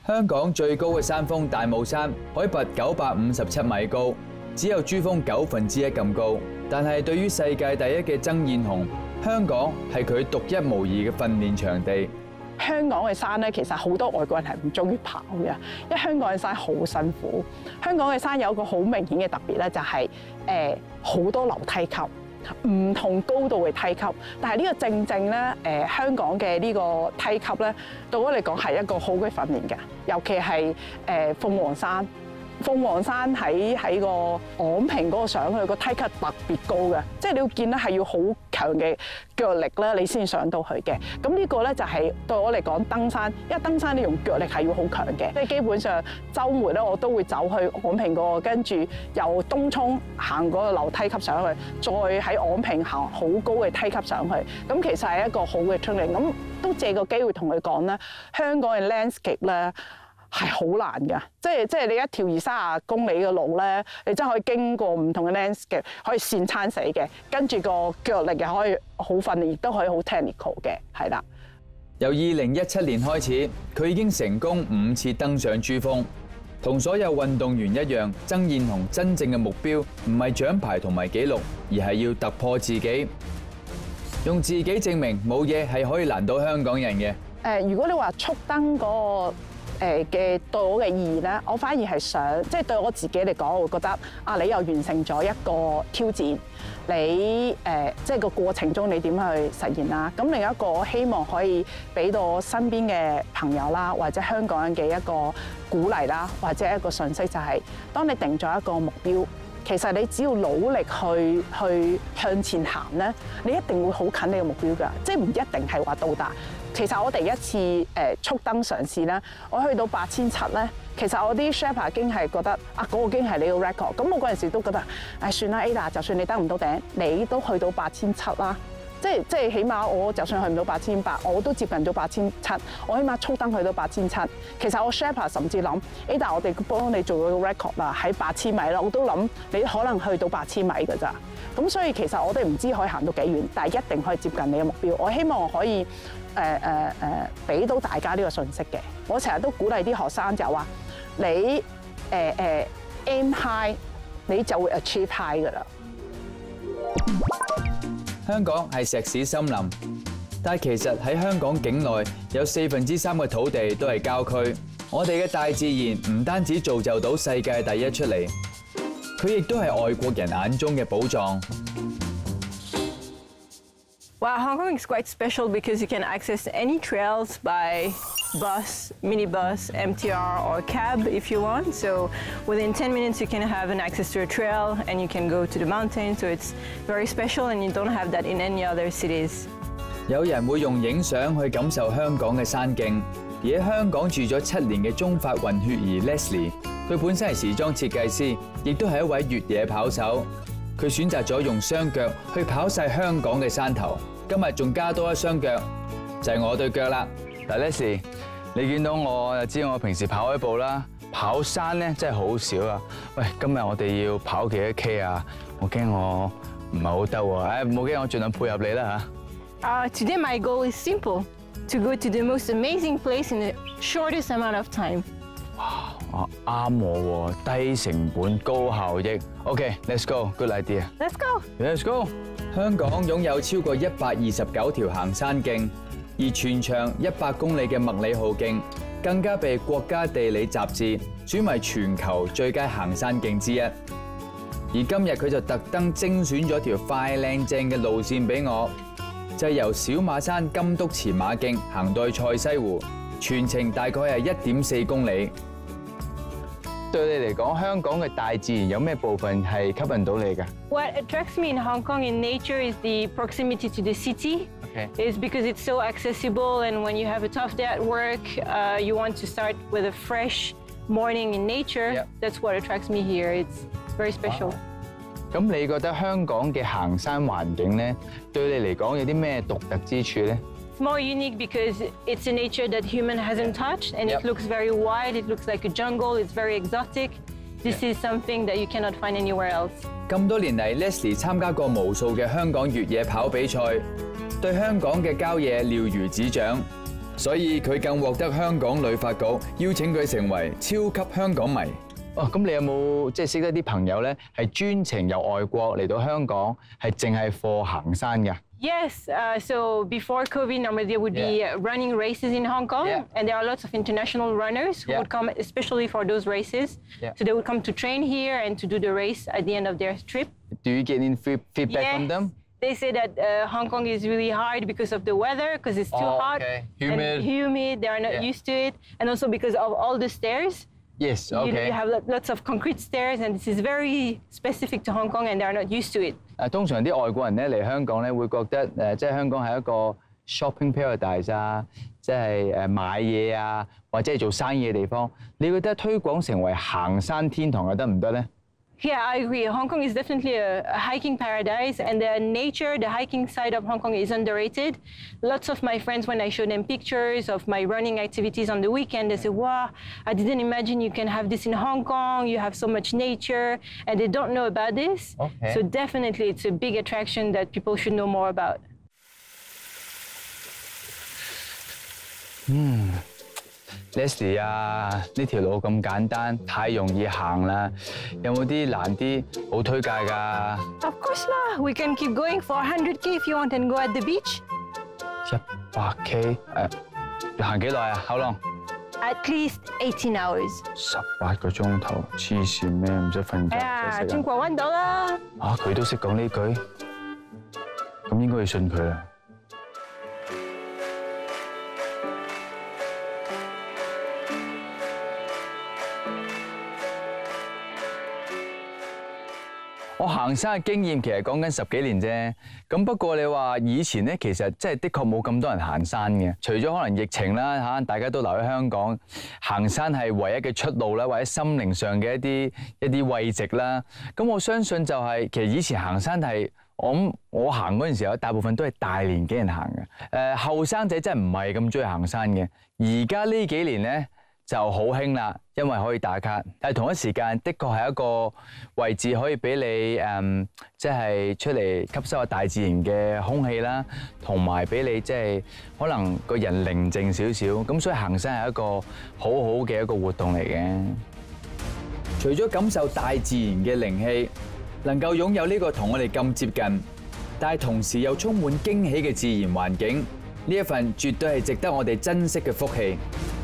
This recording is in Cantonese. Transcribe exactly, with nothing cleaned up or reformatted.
香港最高嘅山峰大帽山，海拔九百五十七米高，只有珠峰九分之一咁高。但係對於世界第一嘅曾燕紅，香港係佢獨一無二嘅訓練場地。 香港嘅山咧，其實好多外國人係唔中意跑嘅，因為香港嘅山好辛苦。香港嘅山有一個好明顯嘅特別咧，就係誒好多樓梯級。唔同高度嘅梯級，但係呢個正正咧，誒香港嘅呢個梯級咧，對我嚟講係一個好嘅訓練嘅，尤其係誒鳳凰山。鳳凰山喺喺個昂坪嗰個上去個梯級特別高嘅，即係你要見咧係要好強嘅腳力咧，你先上到去嘅。咁呢個咧就係對我嚟講登山，因為登山你用腳力係要好強嘅。即係基本上週末咧，我都會走去昂坪嗰個，跟住由東涌行嗰個樓梯級上去，再喺昂坪行好高嘅梯級上去。咁其實係一個好嘅 training。咁都借個機會同佢講咧，香港嘅 landscape 咧係好難㗎，即係即係你一條二三十公里嘅路咧，你真係可以經過唔同嘅 landscape，可以跣親死嘅，跟住個腳力又可以好訓練，亦都可以好 technical 嘅，係啦。 由二零一七年開始，佢已經成功五次登上珠峰。同所有運動員一樣，曾燕紅真正嘅目標唔係獎牌同埋紀錄，而係要突破自己，用自己證明冇嘢係可以難到香港人嘅。 誒，如果你話速登嗰個誒嘅對我嘅意義咧，我反而係想，即係對我自己嚟講，我會覺得啊，你又完成咗一個挑戰，你誒即係個過程中你點去實現啦？咁另一個我希望可以俾到我身邊嘅朋友啦，或者香港人嘅一個鼓勵啦，或者一個訊息就係，當你定咗一個目標，其實你只要努力去去向前行咧，你一定會好近你嘅目標㗎，即係唔一定係話到達。其實我第一次誒速登嘗試咧，我去到八千七咧，其實我啲 Sherpa 經係覺得啊，嗰個經係你個 record。咁我嗰陣時都覺得，唉算啦 Ada， 就算你登唔到頂，你都去到八千七啦。即係即係起碼我就算去唔到八千八，我都接近到八千七。我起碼速登去到八千七。其實我 Sherpa 甚至諗 Ada， 我哋幫你做咗個 record 啦，喺八千米啦，我都諗你可能去到八千米㗎咋。咁所以其實我哋唔知可以行到幾遠，但係一定可以接近你嘅目標。我希望我可以。誒誒誒，俾到大家呢個信息嘅，我成日都鼓勵啲學生就話：你誒誒 aim high，你就會 achieve high 㗎啦。 香港係石屎森林，但係其實喺香港境內有四分之三嘅土地都係郊區。我哋嘅大自然唔單止造就到世界第一出嚟，佢亦都係外國人眼中嘅寶藏。 Well, Hong Kong is quite special because you can access any trails by bus, minibus, M T R, or cab if you want. So within ten minutes, you can have an access to a trail and you can go to the mountain. So it's very special and you don't have that in any other cities. 有人會用影相去感受香港嘅山徑，而喺香港住咗七年嘅中法混血兒 Leslie， 佢本身係時裝設計師，亦都係一位越野跑手。佢選擇咗用雙腳去跑晒香港嘅山頭，今日仲加多一雙腳，就係我對腳啦。嗱 ，Leslie， 你見到我就知我平時跑開步啦，跑山咧真係好少啊。喂，今日我哋要跑幾多 K 啊？我驚我唔係好得喎。誒，唔好驚，我盡量配合你啦嚇。 Uh, today my goal is simple, to go to the most amazing place in the shortest amount of time. 哇，啱我喎，低成本高效益。OK，let's go，good idea。 Let's go。 Let's go。香港擁有超過一百二十九條行山徑，而全長一百公里嘅麥理浩徑，更加被國家地理雜誌選為全球最佳行山徑之一。而今日佢就特登精選咗條快靚正嘅路線俾我，就係由小馬山金督前馬徑行到去賽西湖，全程大概係一點四公里。對你嚟講，香港嘅大自然有咩部分係吸引到你㗎？ What attracts me in Hong Kong in nature is the proximity to the city. Okay. It's because it's so accessible, and when you have a tough day at work, uh, you want to start with a fresh morning in nature. Yep. That's what attracts me here. It's very special. 咁你覺得香港嘅行山環境咧，對你嚟講有啲咩獨特之處咧？ It's more unique because it's a nature that human hasn't touched, and Yep. it looks very wide. It looks like a jungle. It's very exotic. This is something that you cannot find anywhere else. 咁多年嚟 ，Leslie 參加過無數嘅香港越野跑比賽，對香港嘅郊野了如指掌。 所以佢更獲得香港旅發局邀請佢成為超級香港迷。哦，咁你有冇即係識得啲朋友咧，係專程由外國嚟到香港，係淨係課行山㗎？ Yes, uh, so before COVID, normally there would be Yeah. uh, running races in Hong Kong, Yeah. and there are lots of international runners who Yeah. would come especially for those races. Yeah. So they would come to train here and to do the race at the end of their trip. Do you get any feed- feedback from them? They say that uh, Hong Kong is really hard because of the weather, because it's too Oh, hot okay. Humid. and humid. They are not Yeah. used to it, and also because of all the stairs. Yes, You, okay. you have lo- lots of concrete stairs, and this is very specific to Hong Kong, and they are not used to it. 誒，通常啲外國人咧嚟香港咧，會覺得誒，即係香港係一個 shopping paradise 啊，即係誒買嘢啊，或者係做生意嘅地方。你覺得推廣成為行山天堂又得唔得咧？ Yeah, I agree. Hong Kong is definitely a, a hiking paradise, and the nature, the hiking side of Hong Kong is underrated. Lots of my friends, when I show them pictures of my running activities on the weekend, they say, wow, I didn't imagine you can have this in Hong Kong. You have so much nature, and they don't know about this. Okay. So definitely it's a big attraction that people should know more about. Leslie 啊，呢條路咁簡單，太容易行啦，有冇啲難啲好推介㗎？ Of course lah. We can keep going for one hundred K if you want and go at the beach. 一百 K 誒，行幾耐啊？How long？ At least eighteen hours. 十八個鐘頭，黐線咩？唔使瞓覺，唔使 Ah, 食中國灣到啦。 啊！佢都識講呢句，咁應該要信佢啦。我行山嘅經驗其實講緊十幾年啫，咁不過你話以前咧，其實即係的確冇咁多人行山嘅，除咗可能疫情啦嚇，大家都留喺香港，行山係唯一嘅出路啦，或者心靈上嘅一啲一啲慰藉啦。咁我相信就係、其實以前行山係我諗我行嗰陣時候，大部分都係大年紀人行嘅，誒後生仔真係唔係咁中意行山嘅。而家呢幾年咧，就好興啦，因為可以打卡，但係同一時間，的確係一個位置可以俾你誒，即係出嚟吸收下大自然嘅空氣啦，同埋俾你即係可能個人寧靜少少，咁所以行山係一個好好嘅一個活動嚟嘅。除咗感受大自然嘅靈氣，能夠擁有呢個同我哋咁接近，但係同時又充滿驚喜嘅自然環境，呢一份絕對係值得我哋珍惜嘅福氣。